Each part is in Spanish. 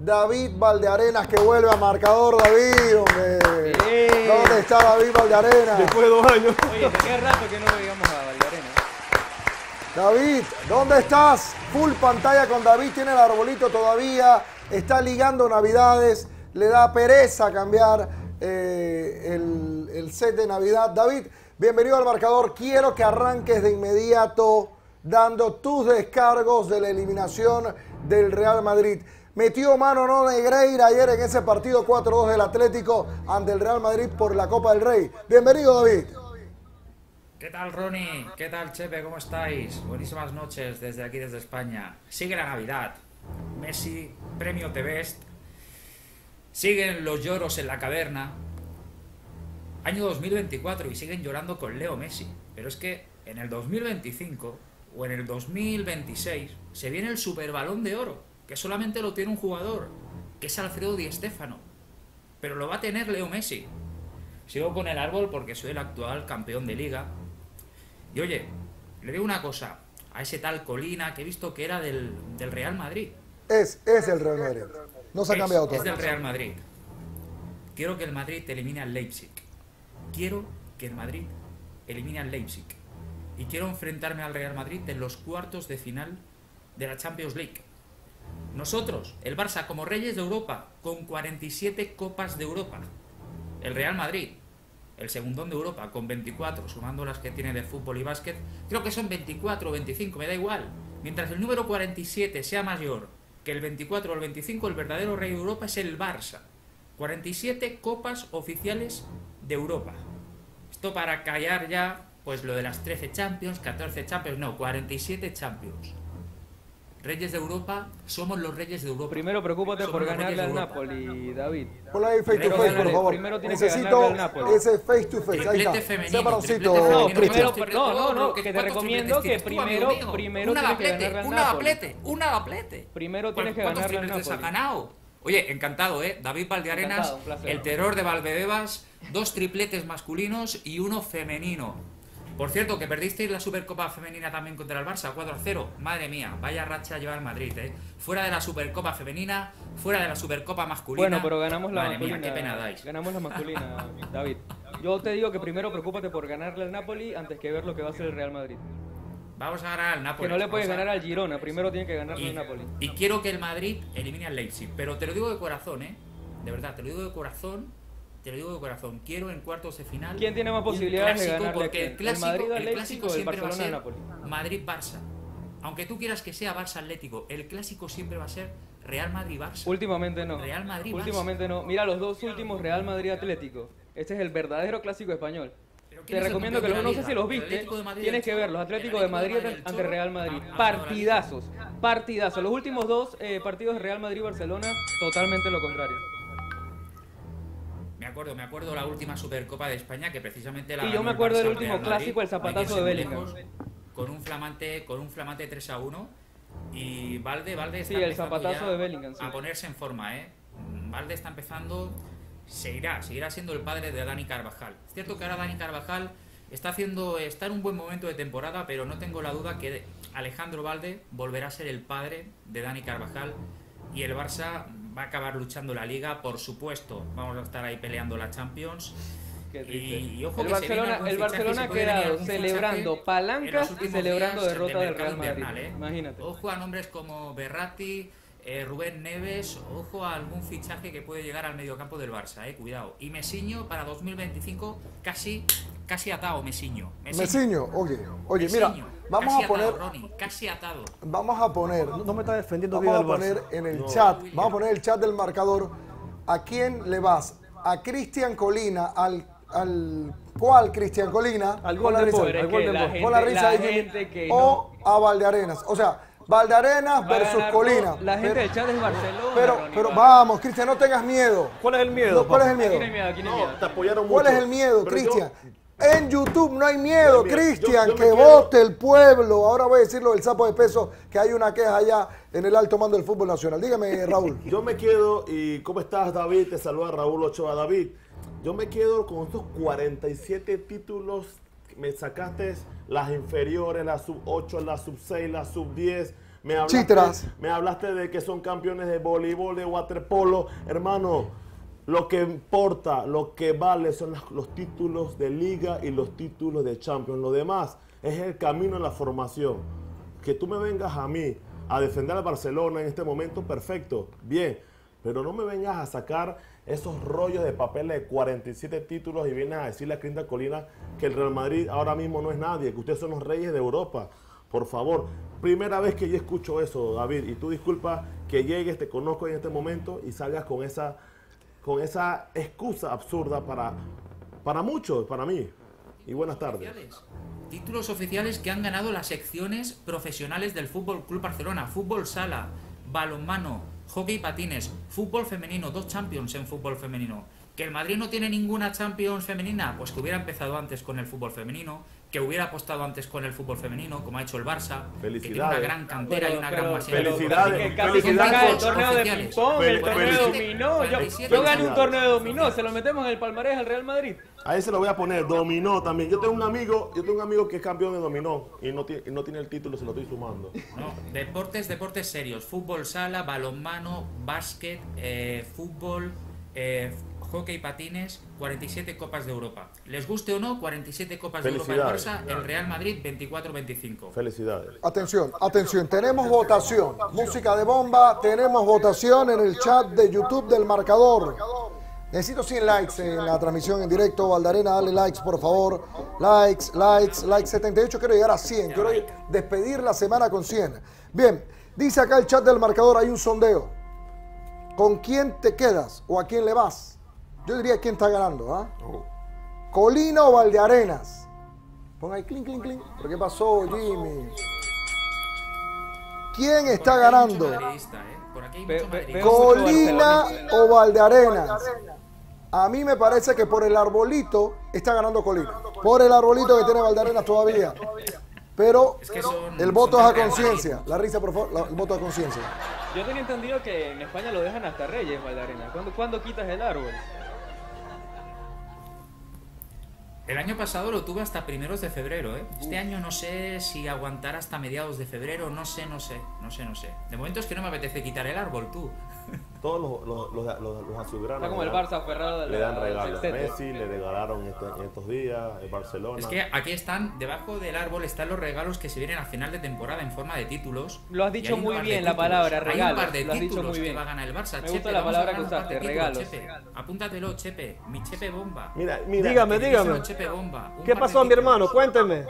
David Valdearenas, que vuelve a marcador. David, hombre. ¿Dónde está David Valdearenas? Después de 2 años. Oye, tenía rato que no veíamos a Valdearenas. David, ¿dónde estás? Full pantalla con David, tiene el arbolito todavía, está ligando Navidades, le da pereza cambiar el set de Navidad. David, bienvenido al marcador. Quiero que arranques de inmediato dando tus descargos de la eliminación del Real Madrid. Metió mano no Negreira ayer en ese partido 4-2 del Atlético ante el Real Madrid por la Copa del Rey. Bienvenido, David. ¿Qué tal, Ronnie? ¿Qué tal, Chepe? ¿Cómo estáis? Buenísimas noches desde aquí, desde España. Sigue la Navidad. Messi, premio The Best. Siguen los lloros en la caverna. Año 2024 y siguen llorando con Leo Messi. Pero es que en el 2025 o en el 2026 se viene el Super Balón de Oro, que solamente lo tiene un jugador, que es Alfredo Di Stéfano. Pero lo va a tener Leo Messi. Sigo con el árbol porque soy el actual campeón de Liga. Y oye, le digo una cosa a ese tal Colina que he visto que era del Real Madrid. Es el Real Madrid. No se ha cambiado todo. Es del Real Madrid. Quiero que el Madrid elimine al Leipzig. Quiero que el Madrid elimine al Leipzig. Y quiero enfrentarme al Real Madrid en los cuartos de final de la Champions League. Nosotros, el Barça, como reyes de Europa, con 47 Copas de Europa. El Real Madrid, el segundón de Europa, con 24, sumando las que tiene de fútbol y básquet. Creo que son 24 o 25, me da igual. Mientras el número 47 sea mayor que el 24 o el 25, el verdadero rey de Europa es el Barça. 47 copas oficiales de Europa. Esto para callar ya, pues lo de las 13 Champions, 14 Champions, no, 47 Champions. Reyes de Europa, somos los reyes de Europa. Primero preocúpate Somos por los ganarle reyes de al Europa. Napoli, David. Ponle ahí face to Primero face, ganarle, por favor. primero tiene que Necesito ganarle al Napoli. ese face to face. Ahí Triplete está. femenino, Separancito, triplete No, femenino. Cristian. primero, no, que te ¿cuántos recomiendo que tripletes tienes tú, amigo mío? primero Una tienes que doblete, ganarle al una Napoli. doblete, una doblete. Primero tienes que ¿Cuántos ganarle al tripletes has Napoli. ganado? Oye, encantado, David Valdearenas, Encantado, un placer. el terror de Valdebebas, 2 tripletes masculinos y 1 femenino. Por cierto, que perdisteis la Supercopa Femenina también contra el Barça, 4-0. Madre mía, vaya racha lleva el Madrid, Fuera de la Supercopa Femenina, fuera de la Supercopa masculina. Bueno, pero ganamos la Madre masculina. mía, qué pena dais. Ganamos la masculina, David. Yo te digo que primero preocúpate por ganarle al Napoli antes que ver lo que va a hacer el Real Madrid. Vamos a ganar al Napoli. Que no le puedes vamos a- ganar al Girona, primero tiene que ganarle al Napoli. Y quiero que el Madrid elimine al Leipzig. Pero te lo digo de corazón, De verdad, te lo digo de corazón. Te lo digo de corazón. Quiero en cuartos de final. ¿Quién tiene más un posibilidades de clásico, ganarle a porque quién? el clásico, ¿El Madrid al el Leipzig clásico o el siempre va a Barcelona ser al Napoli? Madrid-Barça. Aunque tú quieras que sea Barça-Atlético, el clásico siempre va a ser Real Madrid-Barça. Últimamente no. Real Madrid, Últimamente no. Mira los dos últimos Real Madrid-Atlético. Este es el verdadero clásico español. Pero Te ¿quién es el recomiendo que campeón los de la no sé si los Liga? ¿El viste. Atlético de Madrid Tienes del que Cholo? verlos. ¿El Atlético de Madrid del ante Cholo? Real Madrid. No, Partidazos. Partidazos. Los últimos dos partidos de Real Madrid-Barcelona, totalmente lo contrario. Me acuerdo la última Supercopa de España que precisamente la Y yo ganó me el acuerdo del Barça último Real Madrid, clásico, el zapatazo hay que de ser muy Bellingham. lejos, con un flamante 3-1 y Valde está Sí, el empezando zapatazo ya de Bellingham, sí. a ponerse en forma, Valde está empezando, seguirá siendo el padre de Dani Carvajal. Es cierto que ahora Dani Carvajal está en un buen momento de temporada, pero no tengo la duda que Alejandro Valde volverá a ser el padre de Dani Carvajal y el Barça va a acabar luchando la Liga, por supuesto. Vamos a estar ahí peleando la Champions. Qué triste. Y ojo el que se viene Barcelona, algún el fichaje, Barcelona se ha puede venir quedado algún celebrando fichaje en palancas los y últimos celebrando días derrota de del Real mercado Madrid. invernal, Imagínate. Ojo a nombres como Berratti, Rubén Neves, ojo a algún fichaje que puede llegar al mediocampo del Barça, cuidado. Y Messiño para 2025 casi atado, Messiño. Messiño, oye, mira, Messiño, vamos casi a poner, atado, Ronnie, casi atado. vamos a poner, No me está defendiendo vamos bien a al Barça. poner en el chat, vamos a poner el chat del marcador. ¿A quién le vas? ¿A Cristian Colina, al cuál Cristian Colina? Al Con gol la del risa. gol, Pero es al gol que del la gol. gente- Con la risa la de Jimmy, gente que o a Valdearenas. O sea, Valdearenas Va a versus ganar Colina. todo. La gente del chat es Barcelona. Pero Ronnie, va. vamos, Cristian, no tengas miedo. ¿Cuál es el miedo? ¿Cuál es el papá? miedo? Aquí no hay miedo, aquí no hay No, miedo. te apoyaron mucho. ¿Cuál es el miedo, Pero yo- Cristian? En YouTube no hay miedo, No hay miedo. Cristian, Yo me que quiero- vote el pueblo. Ahora voy a decirlo del sapo de peso, que hay una queja allá en el alto mando del fútbol nacional. Dígame, Raúl. Yo me quedo, y ¿cómo estás, David? Te saluda Raúl Ochoa. David, yo me quedo con estos 47 títulos. Me sacaste las inferiores, la sub 8, la sub 6, la sub 10. Me hablaste de que son campeones de voleibol, de waterpolo. Hermano, lo que importa, lo que vale son los títulos de liga y los títulos de Champions. Lo demás es el camino en la formación. Que tú me vengas a mí a defender al Barcelona en este momento, perfecto, bien. Pero no me vengas a sacar esos rollos de papel de 47 títulos y vienes a decirle a Cristal Colina que el Real Madrid ahora mismo no es nadie, que ustedes son los reyes de Europa. Por favor, primera vez que yo escucho eso, David, y tú disculpa que llegues, te conozco en este momento y salgas con esa excusa absurda para muchos, para mí. Y buenas tardes. Títulos oficiales que han ganado las secciones profesionales del Fútbol Club Barcelona, fútbol sala, balonmano, hockey patines, fútbol femenino, 2 Champions en fútbol femenino. ¿Que el Madrid no tiene ninguna Champions femenina? Pues que hubiera empezado antes con el fútbol femenino, que hubiera apostado antes con el fútbol femenino, como ha hecho el Barça, que tiene una gran cantera y una gran masividad. Felicidades. El torneo de ping-pong, el torneo de dominó. Yo gané un torneo de dominó, se lo metemos en el palmarés al Real Madrid. Ahí se lo voy a poner, dominó también. Yo tengo un amigo que es campeón de dominó y no tiene el título, se lo estoy sumando. No, deportes serios, fútbol sala, balonmano, básquet, fútbol, hockey patines, 47 Copas de Europa. Les guste o no, 47 Copas de Europa el Barça, el Real Madrid 24-25. Felicidades. Atención, tenemos votación. Música de bomba, tenemos votación en el chat de YouTube del Marcador. Necesito 100 likes en la transmisión en directo. Valdarena, dale likes, por favor. Likes. 78, quiero llegar a 100. Quiero despedir la semana con 100. Bien, dice acá el chat del Marcador, hay un sondeo. ¿Con quién te quedas o a quién le vas? Yo diría quién está ganando, ¿ah? ¿Colina o Valdearenas? Pon ahí, clink. ¿Pero qué pasó, Jimmy? ¿Quién está ganando? ¿Colina o Valdearenas? A mí me parece que por el arbolito está ganando Colina. Por el arbolito que tiene Valdearenas todavía. Pero es que el voto es a conciencia. La risa, por favor, el voto a conciencia. Yo tenía entendido que en España lo dejan hasta Reyes, Valdearenas. ¿Cuándo quitas el árbol? El año pasado lo tuve hasta primeros de febrero, ¿eh? Este año no sé si aguantar hasta mediados de febrero, no sé. De momento es que no me apetece quitar el árbol, tú. Todos los azulgranas. Está como el Barça aferrado le dan regalos a Messi, le regalaron en estos días, el Barcelona. Es que aquí están, debajo del árbol están los regalos que se vienen a final de temporada en forma de títulos. Lo has dicho muy bien, la palabra regalos. Hay un par de títulos que va a ganar el Barça. Me gusta la palabra que usaste, regalos. Chepe. Apúntatelo, Chepe. Mi Chepe bomba. Mira. Dígame. Chepe bomba. ¿Qué pasó, mi hermano? Cuénteme.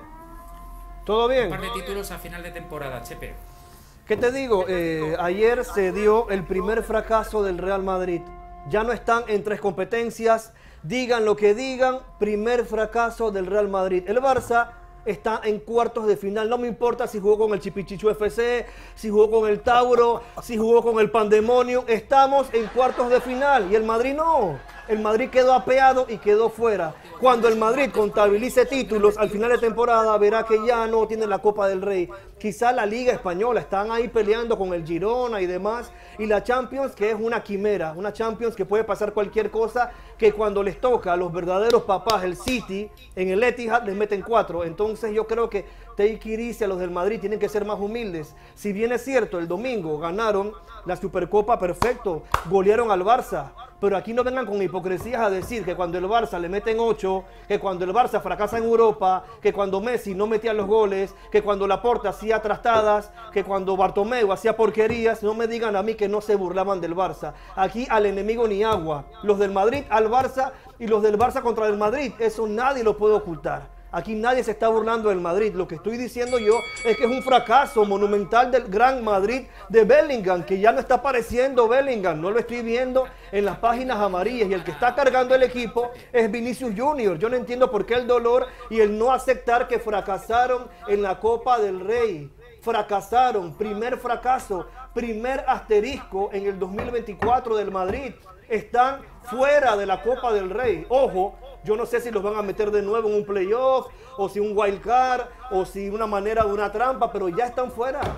¿Todo bien? Un par de títulos a final de temporada, Chepe. ¿Qué te digo? Ayer se dio el primer fracaso del Real Madrid. Ya no están en 3 competencias. Digan lo que digan, primer fracaso del Real Madrid. El Barça está en cuartos de final. No me importa si jugó con el Chipichichu FC, si jugó con el Tauro, si jugó con el Pandemonio. Estamos en cuartos de final y el Madrid no. El Madrid quedó apeado y quedó fuera. Cuando el Madrid contabilice títulos al final de temporada, verá que ya no tiene la Copa del Rey. Quizá la Liga Española, están ahí peleando con el Girona y demás. Y la Champions, que es una quimera, una Champions que puede pasar cualquier cosa, que cuando les toca a los verdaderos papás, el City, en el Etihad les meten 4. Entonces yo creo que Take it easy a los del Madrid, tienen que ser más humildes. Si bien es cierto, el domingo ganaron la Supercopa, perfecto, golearon al Barça. Pero aquí no vengan con hipocresías a decir que cuando el Barça le meten 8, que cuando el Barça fracasa en Europa, que cuando Messi no metía los goles, que cuando Laporta hacía trastadas, que cuando Bartomeu hacía porquerías, no me digan a mí que no se burlaban del Barça. Aquí al enemigo ni agua. Los del Madrid al Barça y los del Barça contra el Madrid, eso nadie lo puede ocultar. Aquí nadie se está burlando del Madrid. Lo que estoy diciendo yo es que es un fracaso monumental del Gran Madrid de Bellingham, que ya no está apareciendo Bellingham. No lo estoy viendo en las páginas amarillas. Y el que está cargando el equipo es Vinicius Junior. Yo no entiendo por qué el dolor y el no aceptar que fracasaron en la Copa del Rey. Fracasaron. Primer fracaso. Primer asterisco en el 2024 del Madrid. Están fuera de la Copa del Rey. Ojo. Yo no sé si los van a meter de nuevo en un playoff, o si un wild card, o si una manera de una trampa, pero ya están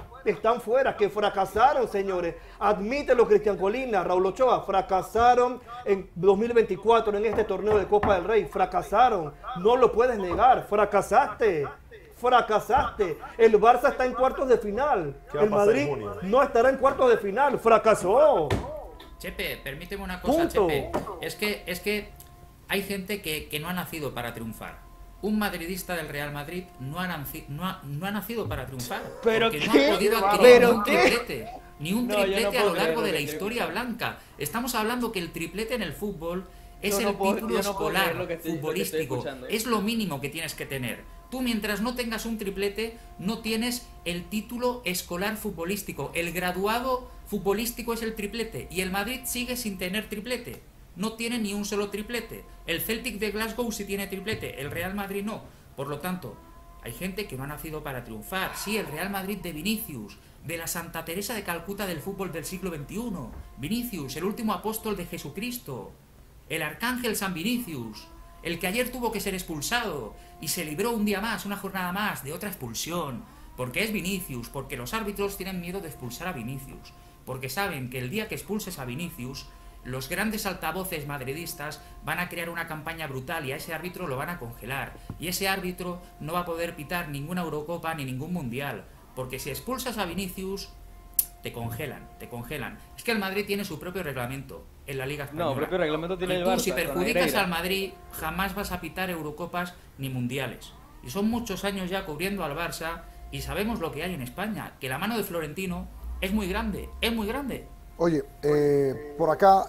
fuera, que fracasaron, señores. Admítelo, Cristian Colina, Raúl Ochoa, fracasaron en 2024 en este torneo de Copa del Rey, fracasaron, no lo puedes negar, fracasaste. fracasaste. El Barça está en cuartos de final. ¿Qué va a El pasar en Madrid junio? no estará en cuartos de final. Fracasó. Chepe, permíteme una cosa, Punto. Chepe. Es que hay gente que no ha nacido para triunfar. Un madridista del Real Madrid no ha nacido para triunfar. ¿Pero porque qué? no ha podido adquirir ¿Pero ni un qué? triplete. Ni un No, yo triplete no a puedo lo largo de creer la lo que historia blanca. Estamos hablando que el triplete en el fútbol es Yo no el puedo- título yo no puedo escolar creer lo que estoy futbolístico. escuchando. Es lo mínimo que tienes que tener. Tú mientras no tengas un triplete, no tienes el título escolar futbolístico. El graduado futbolístico es el triplete. Y el Madrid sigue sin tener triplete. No tiene ni un solo triplete. El Celtic de Glasgow sí tiene triplete. El Real Madrid no. Por lo tanto, hay gente que no ha nacido para triunfar. Sí, el Real Madrid de Vinicius, de la Santa Teresa de Calcuta del fútbol del siglo XXI. Vinicius, el último apóstol de Jesucristo. El arcángel San Vinicius, el que ayer tuvo que ser expulsado y se libró un día más, una jornada más, de otra expulsión. Porque es Vinicius, porque los árbitros tienen miedo de expulsar a Vinicius. Porque saben que el día que expulses a Vinicius, los grandes altavoces madridistas van a crear una campaña brutal y a ese árbitro lo van a congelar. Y ese árbitro no va a poder pitar ninguna Eurocopa ni ningún Mundial. Porque si expulsas a Vinicius, te congelan, te congelan. Es que el Madrid tiene su propio reglamento en la Liga Española. No, propio reglamento tiene Y el tú, Barça, si con perjudicas Negreira. al Madrid, jamás vas a pitar Eurocopas ni Mundiales. Y son muchos años ya cubriendo al Barça y sabemos lo que hay en España, que la mano de Florentino es muy grande, es muy grande. Oye, por acá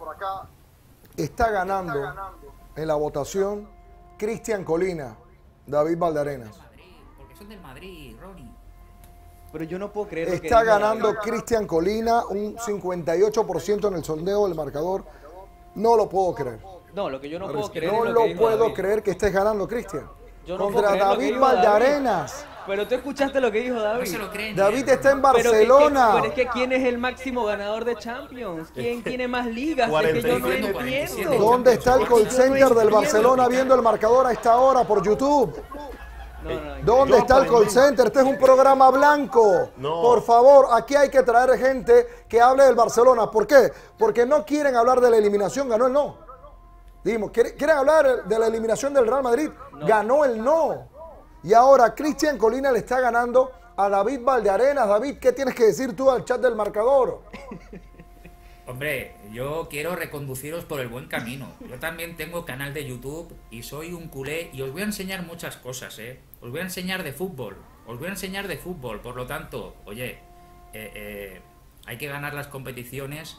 está ganando en la votación Cristian Colina, David Valdearenas. Madrid, porque son del Madrid, Ronnie. Pero yo no puedo creer lo que Está dijo ganando David. Cristian Colina un 58% en el sondeo del marcador. No lo puedo creer. No, lo que yo no puedo creer No es lo que dijo puedo David. creer que estés ganando, Cristian. Yo no Contra puedo creer lo que David dijo David. Valdearenas. Pero tú escuchaste lo que dijo No David. se lo creen. David ni él, está en Ronnie. Barcelona. Pero es que ¿quién es el máximo ganador de Champions? ¿Quién tiene más ligas? Es que yo no 47, entiendo. ¿Dónde está el call Yo no center del entiendo. Barcelona viendo el marcador a esta hora por YouTube? No, ¿Dónde está el call center? Este es un programa blanco. No. Por favor, aquí hay que traer gente que hable del Barcelona. ¿Por qué? Porque no quieren hablar de la eliminación, ganó el no. Dijimos, ¿quieren hablar de la eliminación del Real Madrid? Ganó el no. Y ahora Cristian Colina le está ganando a David Valdearenas. David, ¿qué tienes que decir tú al chat del marcador? Hombre, yo quiero reconduciros por el buen camino. Yo también tengo canal de YouTube y soy un culé y os voy a enseñar muchas cosas, ¿eh? Os voy a enseñar de fútbol. Os voy a enseñar de fútbol. Por lo tanto, oye, hay que ganar las competiciones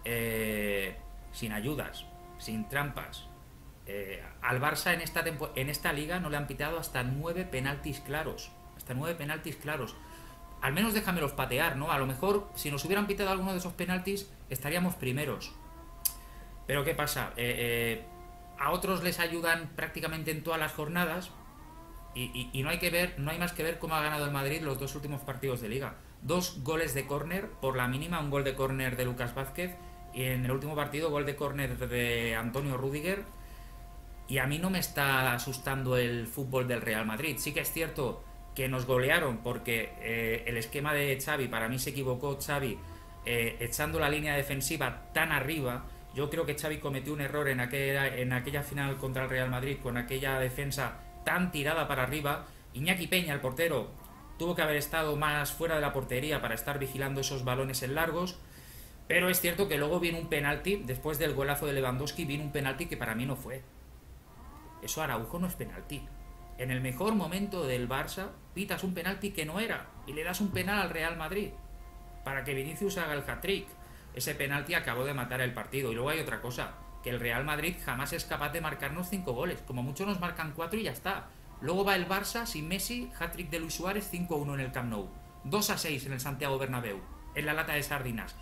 sin ayudas, sin trampas. Al Barça en esta liga no le han pitado hasta 9 penaltis claros. Hasta 9 penaltis claros. Al menos déjamelos patear, ¿no? A lo mejor, si nos hubieran pitado alguno de esos penaltis, estaríamos primeros. Pero ¿qué pasa? A otros les ayudan prácticamente en todas las jornadas y no hay más que ver cómo ha ganado el Madrid los 2 últimos partidos de Liga. 2 goles de córner, por la mínima, un gol de córner de Lucas Vázquez y en el último partido gol de córner de Antonio Rüdiger. Y a mí no me está asustando el fútbol del Real Madrid. Sí que es cierto que nos golearon porque el esquema de Xavi, para mí se equivocó Xavi echando la línea defensiva tan arriba. Yo creo que Xavi cometió un error en aquella final contra el Real Madrid con aquella defensa tan tirada para arriba. Iñaki Peña, el portero, tuvo que haber estado más fuera de la portería para estar vigilando esos balones en largos. Pero es cierto que luego viene un penalti, después del golazo de Lewandowski, viene un penalti que para mí no fue. Eso Araujo no es penalti. En el mejor momento del Barça, pitas un penalti que no era y le das un penal al Real Madrid para que Vinicius haga el hat-trick. Ese penalti acabó de matar el partido. Y luego hay otra cosa, que el Real Madrid jamás es capaz de marcarnos 5 goles. Como mucho nos marcan 4 y ya está. Luego va el Barça sin Messi, hat-trick de Luis Suárez, 5-1 en el Camp Nou, 2-6 en el Santiago Bernabéu, en la lata de sardinas,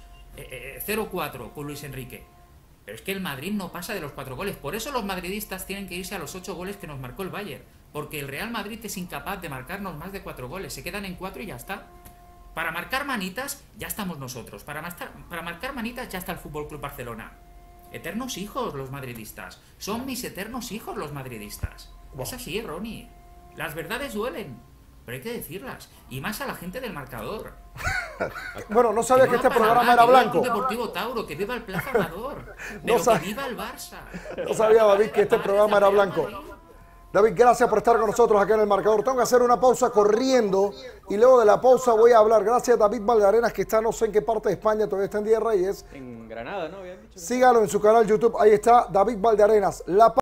0-4 con Luis Enrique. Pero es que el Madrid no pasa de los 4 goles. Por eso los madridistas tienen que irse a los 8 goles que nos marcó el Bayern. Porque el Real Madrid es incapaz de marcarnos más de 4 goles. Se quedan en 4 y ya está. Para marcar manitas, ya estamos nosotros. Para marcar manitas, ya está el Fútbol Club Barcelona. Eternos hijos los madridistas. Son mis eternos hijos los madridistas. Es así, Ronnie. Las verdades duelen, pero hay que decirlas. Y más a la gente del marcador. Bueno, no sabía que viva este programa Panamá, era que viva el blanco. Club Deportivo Tauro, que viva el Plaza Amador. No Pero sab- que viva el Barça. No sabía, David, que este programa era blanco. David, gracias por estar con nosotros acá en El Marcador. Tengo que hacer una pausa corriendo y luego de la pausa voy a hablar. Gracias a David Valdearenas, que está no sé en qué parte de España, todavía está en Díaz Reyes. En Granada, ¿no? Habían dicho. Sígalo en su canal YouTube. Ahí está David Valdearenas.